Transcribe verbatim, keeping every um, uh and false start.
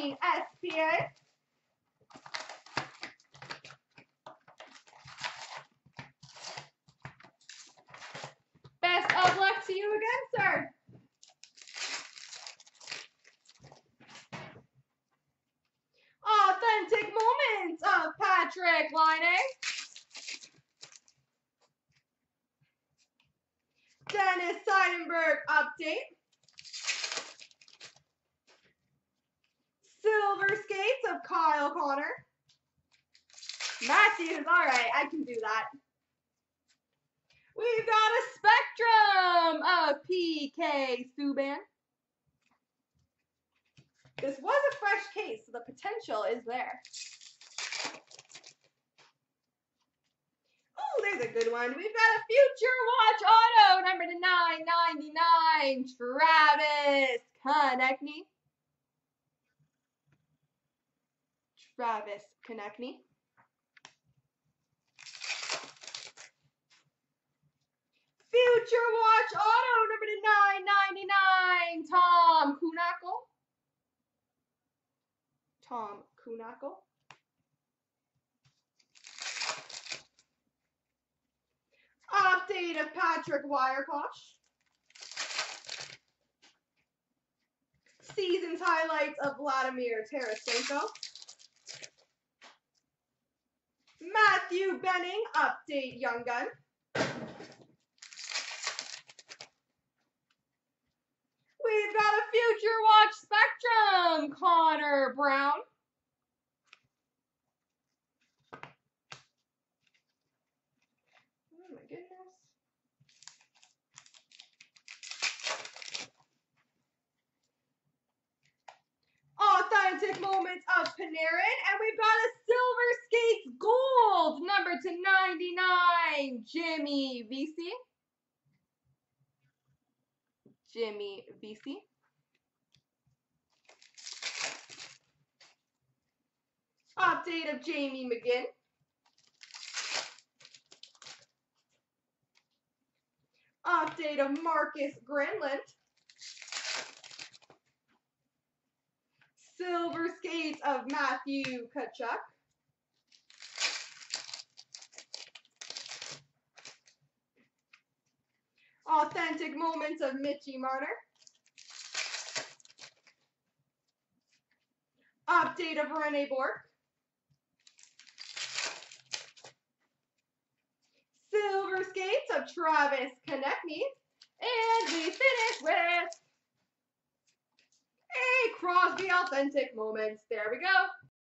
fifteen S P A. Best of luck to you again, sir. Authentic Moments of Patrik Laine. Dennis Seidenberg update. Silver Skates of Kyle Connor. Matthews, all right, I can do that. We've got a Spectrum of P K Subban. This was a fresh case, so the potential is there. Oh, there's a good one. We've got a Future Watch Auto, number to nine ninety-nine, Travis Konecny. Travis Konecny. Future Watch Auto, number to nine ninety-nine, Tom Kuhnhackl. Tom Kuhnhackl. Update of Patrick Wirecosh. Seasons highlights of Vladimir Tarasenko. Matthew Benning, update Young Gun. We've got a Future Watch Spectrum, Connor Brown. Oh my goodness. Authentic Moments of Panarin, and we've got a Silver Skates Gold, number to ninety-nine, Jimmy Vesey. Jimmy Vesey. Update of Jamie McGinn. Update of Marcus Granlund. Silver Skates of Matthew Tkachuk. Authentic Moments of Mitchie Marner. Update of Rene Bourque. Silver Skates of Travis Konecny. And we finish with a Crosby Authentic Moments. There we go.